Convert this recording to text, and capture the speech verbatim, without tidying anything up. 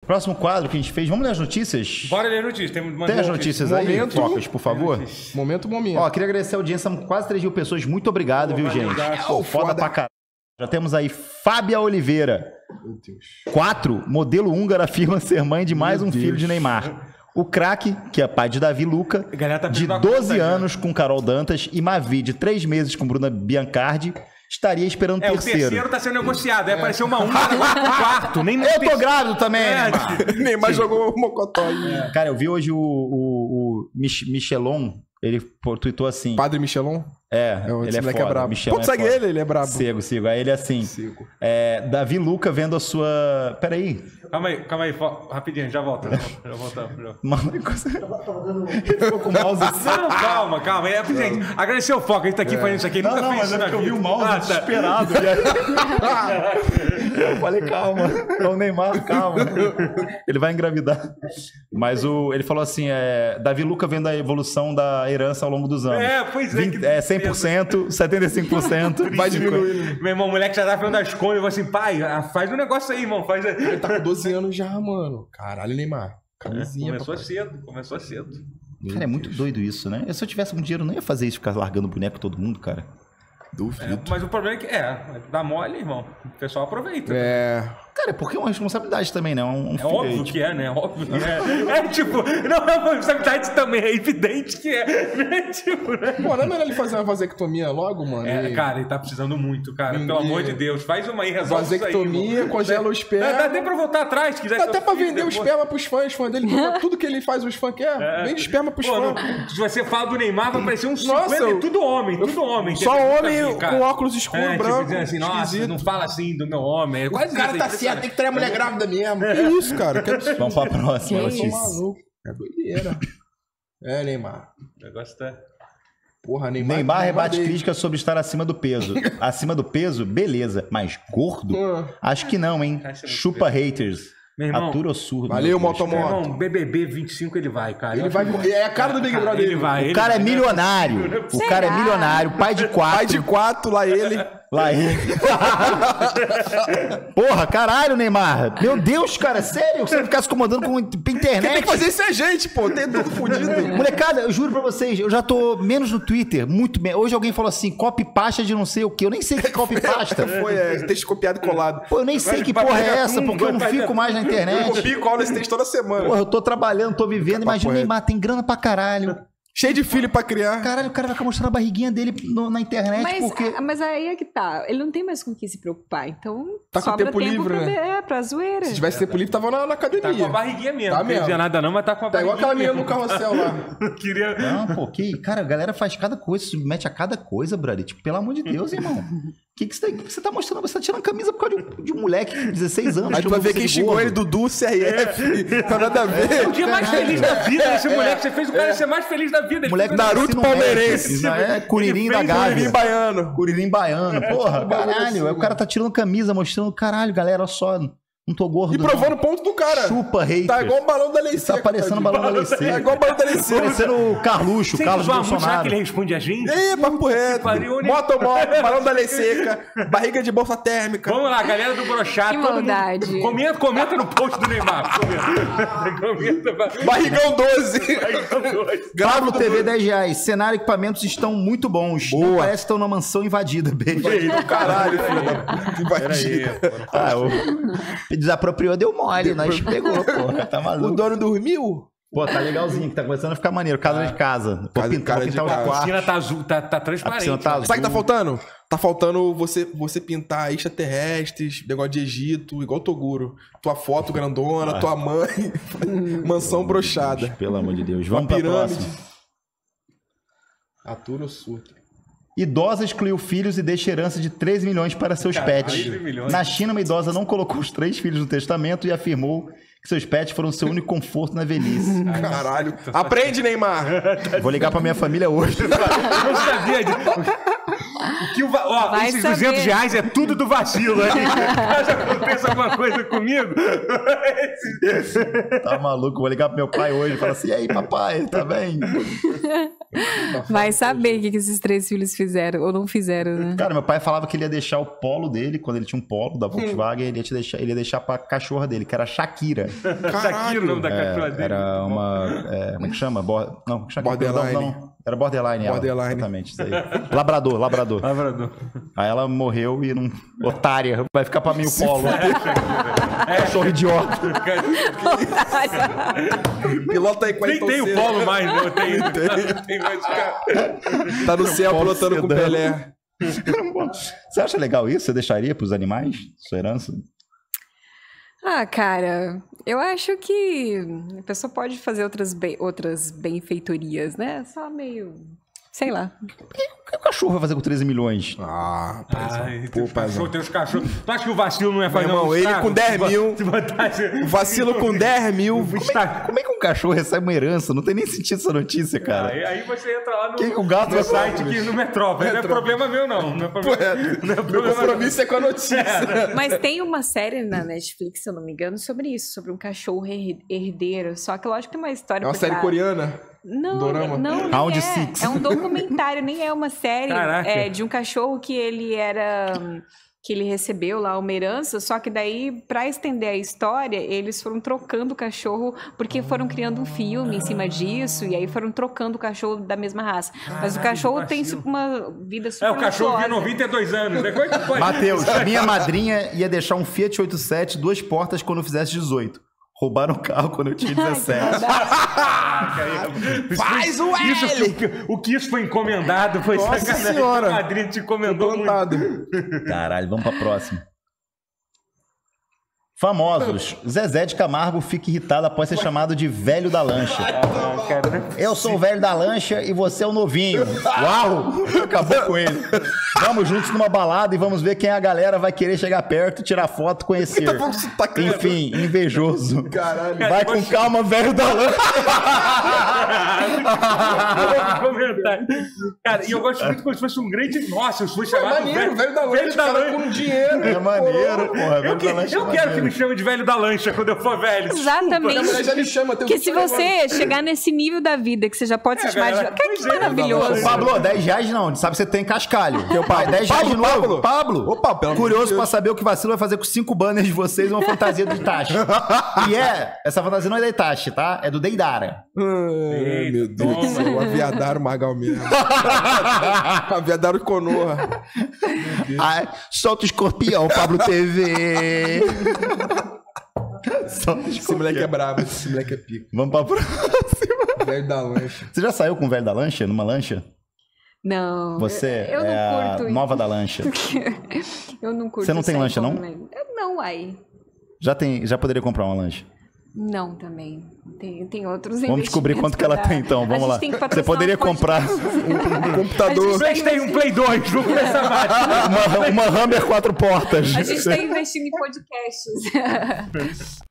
Próximo quadro que a gente fez. Vamos ler as notícias? Bora ler notícias. Tem, Tem as notícias aí, Momento. Focas, por favor? Momento, momento. Ó, queria agradecer a audiência. São quase três mil pessoas. Muito obrigado, Pô, viu, valeu, gente? gato. Pô, foda, Foda. pra caralho. Já temos aí Fábia Oliveira. Meu Deus. Quatro, modelo húngara afirma ser mãe de mais Meu um Deus. filho de Neymar. O craque, que é pai de Davi Luca, A galera tá de pedindo a doze conta, anos com Carol Dantas, e Mavi, de três meses com Bruna Biancardi, estaria esperando o É, o terceiro. terceiro tá sendo negociado. Aí apareceu uma húngara agora com o quarto. Nem no Eu tô terceiro. grávido também, É, Neymar. Neymar jogou o mocotó aí. Cara, eu vi hoje o, o, o Mich- Michelon, ele pô, tweetou assim. Padre Michelon? É, É, o ele é moleque foda. é brabo. Michelon Pô, é segue foda. ele, ele é brabo. Sigo, sigo. Aí ele é assim. Sigo. É, Davi Luca vendo a sua... Peraí. Calma aí, calma aí. fo- Rapidinho, já volta. Já volta. Já. Mano, ele ficou com o mouse assim. Não, calma, calma. É, gente, agradecer o Foca. A gente tá aqui fazendo isso aqui. Ele Não, nunca não, fez mas isso é na porque eu vi vida. o mouse Ah, tá. desesperado. E aí... Eu falei, calma. É o Neymar, calma. Ele vai engravidar. Mas o, ele falou assim, é, Davi Luca vendo a evolução da herança ao longo dos anos. É, pois é. vinte, que é cem por cento, setenta e cinco por cento. Vai diminuindo. Meu irmão, o moleque já tá vendo as contas. Eu falei assim, pai, ah, faz um negócio aí, irmão. Faz aí. Ele tá com doze anos já, mano. Caralho, Neymar. Camisinha, Começou papai. cedo, começou cedo. Cara, é muito doido isso, né? Se eu tivesse um dinheiro, eu não ia fazer isso, ficar largando boneco todo mundo, cara. Duvido. Mas o problema é que, é, dá mole, irmão. O pessoal aproveita. É. Cara, é porque é uma responsabilidade também, né? Um, um É óbvio tipo, que é, né? Óbvio que é. É tipo, não é uma responsabilidade também, é evidente que é. Né? Tipo, né? Pô, não é melhor ele fazer uma vasectomia logo, mano? É, E- cara, ele tá precisando muito, cara. E- Pelo amor de Deus, faz uma aí, resolve isso aí. Vasectomia, irmão. congela o esperma. Dá, dá até pra voltar atrás, se quiser. Dá seu até pra filho vender o depois. esperma pros fãs, fã dele. Tudo que ele faz, os fãs querem. Vende esperma pros Pô, fãs. não, se você fala do Neymar, vai parecer um Nossa, cinquenta, eu- tudo homem, tudo homem. Só Entendeu? homem Nunca vi, cara. com óculos escuros, é, branco, Tipo, dizendo assim, nossa, esquisito. não fala assim do meu homem. É quase O cara isso, tá é certo, tem que ter a mulher grávida mesmo. Que isso, cara? Que absurdo. Vamos pra próxima Eu notícia. sou maluco. É doideira. É, Neymar. O negócio tá... Porra, Neymar. Neymar rebate dele. críticas sobre estar acima do peso. Acima do peso, beleza. Mas gordo? Ah. Acho que não, hein? Acho muito Chupa haters. Meu irmão, Atura o surdo. Valeu, meu Deus. Meu motomoto. irmão, B B B vinte e cinco ele vai, cara. Ele Eu vai. acho- É a cara do Big Cara, Brother. ele vai. O ele cara é vai. milionário. O cara é milionário, pai de quatro. Pai de quatro, lá ele. Lá ele. Porra, caralho, Neymar. Meu Deus, cara, sério? Você vai ficar se incomodando com a Quem internet? tem que fazer isso é a gente, pô. Tem tudo fodido. Molecada, eu juro pra vocês, eu já tô menos no Twitter, muito menos. Hoje alguém falou assim, copy pasta de não sei o que. Eu nem sei o que é copy pasta. Foi, é, texto copiado e colado. Pô, eu nem sei Vai- que vai porra é pegar essa, tudo, porque eu não vai fico pegar- mais na Eu internet. copio e colo esse texto toda semana. Porra, eu tô trabalhando, tô vivendo. Imagina o reto. Neymar, tem grana pra caralho. Cheio de filho pra criar. Caralho, o cara vai ficar mostrando a barriguinha dele no- na internet Mas, porque... mas aí é que tá. Ele não tem mais com o que se preocupar. Então, Tá com sobra tempo livre, pra, né? ver- é, pra zoeira. Se tivesse tempo livre, tava na, na academia. Tá com a barriguinha mesmo. Tá não mesmo. dizia nada não, mas tá com a Tá igual barriguinha aquela menina no mesmo. carrossel lá. Queria... Não, pô, que... Cara, a galera faz cada coisa, se submete a cada coisa, brother. Tipo, pelo amor de Deus, irmão. Que que você, tá, que você tá mostrando? Você tá tirando camisa por causa de um, de um moleque de dezesseis anos. Aí tu vai ver chamou quem você de xingou gordo. ele, Dudu, C R F. Tá nada a ver. O dia mais feliz da vida desse moleque. Você fez o cara ser mais feliz da vida. Ele Moleque fez- Naruto Naruto palmeirense. palmeirense. É, Curirim Ele da fez Gávea. Curirim baiano. Curirim baiano. Porra, caralho. Aí o cara tá tirando camisa, mostrando, caralho, galera, olha só, não tô gordo. E provando o ponto do cara. Chupa, haters. Tá igual o balão da Lei Tá parecendo o balão da Lei Tá Seca. igual o balão da Lei Seca. Parecendo o Carluxo, o Sem Carlos zoar muito, será Bolsonaro. que ele responde a gente? Ih, papo reto. pariu, né? Moto, moto, balão da Lei Seca. Barriga de bolsa térmica. Vamos lá, galera do Brochado. Que todo mundo- maldade. Comenta, comenta no post do Neymar. Comenta. comenta pra- Barrigão doze. Pablo T V dez reais. Cenário e equipamentos estão muito bons. Não Boa. parece que estão numa mansão invadida. Beijo. Caralho, filho da puta. Invadida. Ah, o... Desapropriou, deu mole. Nós pegou, porra. Tá O maluco. dono dormiu? Pô, tá legalzinho, que tá começando a ficar maneiro. Casa de casa. Vou Casa- pintar, casa vou de pintar os casa. A quartos. piscina tá azul, tá, tá A transparente. piscina tá azul. Sabe o que tá faltando? Tá faltando você, você pintar extraterrestres, negócio de Egito, igual Toguro. Tua foto grandona, tua mãe. Mansão brochada. Pelo amor de Deus. Uma Vamos pra pirâmide. próxima. Atura o surto. Idosa excluiu filhos e deixa herança de três milhões para seus Caralho, pets. três milhões. Na China, uma idosa não colocou os três filhos no testamento e afirmou que seus pets foram seu único conforto na velhice. Caralho. Aprende, Neymar. Vou ligar pra minha família hoje. Eu não sabia disso. O que o va- Ó, Vai esses saber. duzentos reais é tudo do vacilo aí. Caso aconteça alguma coisa comigo. Tá maluco? Vou ligar pro meu pai hoje e falar assim: e aí, papai, tá bem? Vai saber o que, que esses três filhos fizeram ou não fizeram, né? Cara, meu pai falava que ele ia deixar o polo dele, quando ele tinha um polo da Volkswagen, ele ia, te deixar, ele ia deixar pra cachorra dele, que era a Shakira. Shakira, o nome da cachorra É, dele. era uma... é, como é que chama? Bo- Não, Shakira, Borderline. Não, não. Era borderline. ela, Borderline. exatamente, isso aí. Labrador, labrador. Labrador. Aí ela morreu e não... Otária, vai ficar pra mim o polo. Cachorro idiota. Pilota aí com a Nem tem o Ayrton polo mais, né? Eu tenho. Não tem mais de cara. Senna. Tá no céu Polo pilotando com o sedã. Pelé. Você acha legal isso? Você deixaria pros animais? Sua herança? Ah, cara, eu acho que a pessoa pode fazer outras, be- outras benfeitorias, né? Só meio. Sei lá. O que o cachorro vai fazer com treze milhões? Ah, paizão. Ai, tem Pô, os paizão. cachorros, tem os cachorros. Tu acha que o vacilo não é fazer irmão, um ele estrago? com dez mil. Se botasse- Vacilo com dez mil. Como é que um cachorro recebe uma herança? Não tem nem sentido essa notícia, cara. Aí, aí você entra lá no, Quem que o gato no vai site fazer? que no Metrópole. Não é problema meu, não. Não é problema, Correto. não é Meu problema meu. compromisso é com a notícia. Mas tem uma série na Netflix, se eu não me engano, sobre isso, sobre um cachorro her- herdeiro. Só que lógico que tem uma história É uma por série trás. coreana? Não, Dorama? não, nem Round é. Six. É um documentário, nem é uma série. Caraca. É de um cachorro que ele era... que ele recebeu lá uma herança, só que daí, pra estender a história, eles foram trocando o cachorro, porque foram criando um filme em cima disso, e aí foram trocando o cachorro da mesma raça. Mas o cachorro tem vacilo. uma vida super É, o cachorro tinha luxuosa. noventa e dois anos. Né? Como é que pode? Matheus, minha madrinha ia deixar um Fiat oitenta e sete, duas portas, quando eu fizesse dezoito. Roubaram o carro quando eu tinha dezessete. Faz o L! Isso, o, que, o que isso foi encomendado foi Nossa sacanagem. senhora. O padrinho te encomendou muito. Plantado. Caralho, vamos pra próxima. Famosos. Zezé de Camargo fica irritado após ser chamado de velho da lancha. Ah, cara, Eu sou o velho da lancha e você é o novinho. Uau! Acabou com ele. Vamos juntos numa balada e vamos ver quem a galera vai querer chegar perto, tirar foto, conhecer. Tá falando sotaque, né? Enfim, invejoso. Caralho. Vai com calma, velho da lancha. comentário. Cara, e eu gosto muito como se fosse um grande. Nossa, eu fui chamado Maneiro, velho da lancha, velho da cara, lancha. com dinheiro. É maneiro, porra. Eu, Velho que- da lancha eu é quero que maneiro. me chame de velho da lancha quando eu for velho. Minha mulher Exatamente. já me chama. tem um Porque se filho você chegar nesse nível da vida que você já pode se É, chamar de... galera, Cara, que pois é, maravilhoso. Ô, Pablo, dez reais não, sabe que você tem cascalho. Teu pai, dez reais de Pablo, novo. Pablo, Opa, pelo amor curioso de Deus. pra saber o que Vacilo vai fazer com cinco banners de vocês e uma fantasia do Itachi. E é, essa fantasia não é da Itachi, tá? É do Deidara. Ai, Eita, meu Deus do toma. céu. Aviadário Magal mesmo. Aviadário Konoha. Ai, solta o escorpião, Pablo T V. Solta o Esse escorpião. moleque é brabo. Esse moleque é pico. Vamos pra próxima. Velho da lancha. Você já saiu com o velho da lancha, numa lancha? Não. Você eu, eu é não a curto nova da lancha. Eu não curto Você não tem sair lancha, com- não? Eu Não, aí. Já, tem, já poderia comprar uma lancha. Não, também. Tem, tem outros Vamos descobrir quanto que ela tem, então. Vamos lá. Você poderia comprar Um computador. Vocês têm um Play dois, vou começar mais. uma, uma Hummer quatro portas. A gente tá investindo em podcasts.